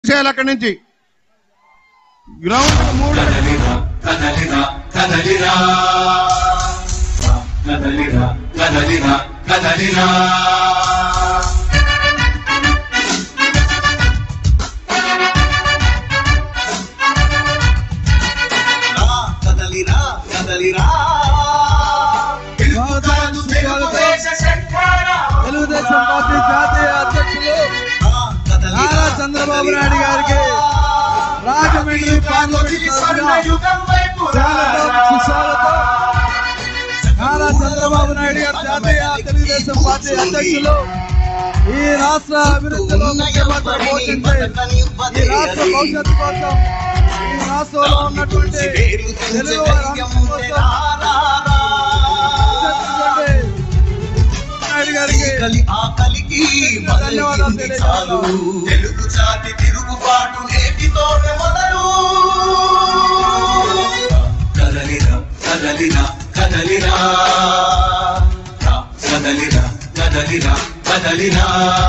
చేయాలి అక్కడి నుంచి గ్రౌండ్ 3 తెలుగుదేశం పార్టీ జాతీయ అధ్యక్షులు నారా చంద్రబాబు నాయుడు గారికి రాజమండ్రి పార్లమెంట్ నారా చంద్రబాబు నాయుడు గారు జాతీయ తెలుగుదేశం పార్టీ అధ్యక్షులు ఈ రాష్ట్ర అభివృద్ధిలో ముఖ్యమంత్రి పోషించే ఈ రాష్ట్ర భవిష్యత్తు కోసం ఈ రాష్ట్రంలో ఉన్నటువంటి తెలుగు ధన్యవాదాలు తెలియజేస్తాను. తెలుగు జాతి తిరుగుబాటు నేటితోనే మొదలు కదలిరా కదలిరా కదలిరా కదలిరా కదలిరా కదలిరా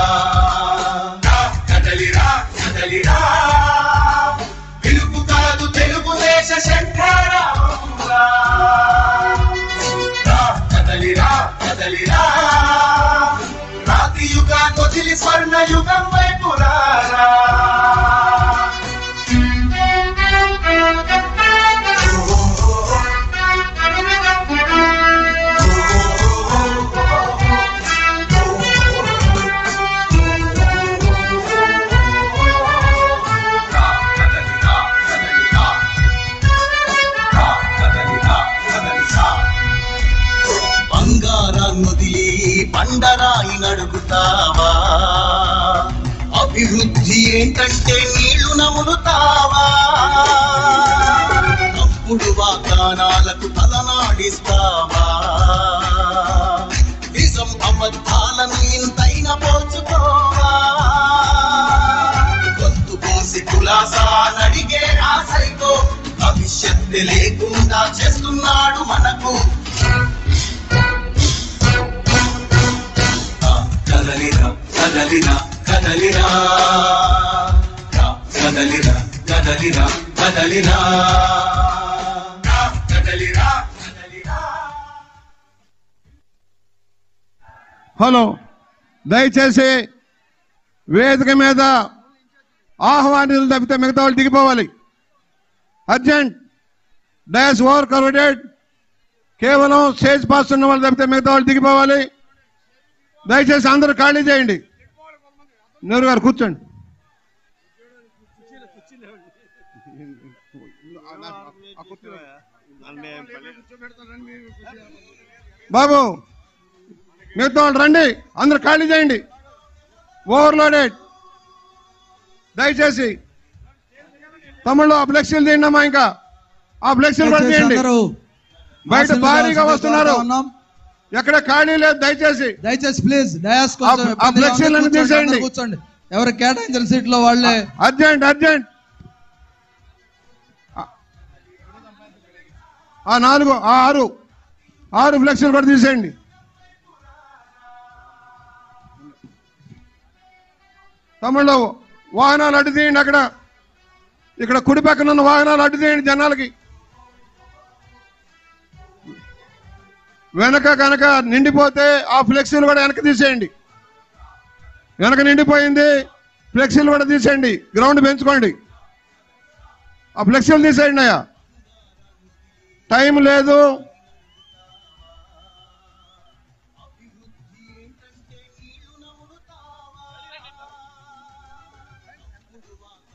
కదలిరా కదలిరా పిలుపు కాదు తెలుగుదేశ శంఖారావమురా కదలిరా కదలిరా రాతి యుగాన్ని వదిలి స్వర్ణ యుగం వైపు రారా బంగారాన్నొదిలి బండరాయి నడుగుతావా అభివృద్ధి ఏంటంటే నీళ్లు నములుతావా తప్పుడు వాగ్దానాలకు తలనాడిస్తావా నిజం అబద్ధాలను ఇంతైనా పోల్చుకోవా గొంతు పోసి కులాసా నడిగే ఆశతో భవిష్యత్తు లేకుండా చేస్తున్నాడు మనకు కదలిరా కదలిరా కదలిరా కదలిరా కదలిరా కదలిరా కదలిరా కదలిరా. హలో, దయచేసి వేదిక మీద ఆహ్వానితులు తప్పితే మిగతా వాళ్ళు దిగిపోవాలి. అర్జెంట్. Dais over crowded. కేవలం స్టేజ్ పాస్ ఉన్న వాళ్ళు తప్పితే మిగతా వాళ్ళు దిగిపోవాలి. దయచేసి అందరూ ఖాళీ చేయండి. నెహ్రూ గారు కూర్చోండి. బాబు మిగతా వాళ్ళు రండి, అందరూ ఖాళీ చేయండి. ఓవర్లోడెడ్. దయచేసి తమిళలో ఆ ఫ్లెక్సీలు తీయండి అమ్మా. ఇంకా ఆ ఫ్లెక్సీలు కూడా తీయండి. బయట భారీగా వస్తున్నారు, ఎక్కడ ఖాళీ లేదు. దయచేసి ప్లీజ్ డయాస్ కూర్చోండి. ఎవరు కేటాయించిన సీట్లో వాళ్ళే. Urgent urgent. ఆ 4 ఆ 6 ఫ్లెక్సీలు కూడా తీసేయండి. తమిళలో వాహనాలు అడ్డు తీయండి. అక్కడ ఇక్కడ కుడి పక్కన ఉన్న వాహనాలు అడ్డు తీయండి జనాలకి. వెనక కనుక నిండిపోతే ఆ ఫ్లెక్సీలు కూడా వెనక తీసేయండి. వెనక నిండిపోయింది, ఫ్లెక్సీలు కూడా తీసేయండి. గ్రౌండ్ పెంచుకోండి. ఆ ఫ్లెక్సీలు తీసేయండి అయ్యా, టైం లేదు.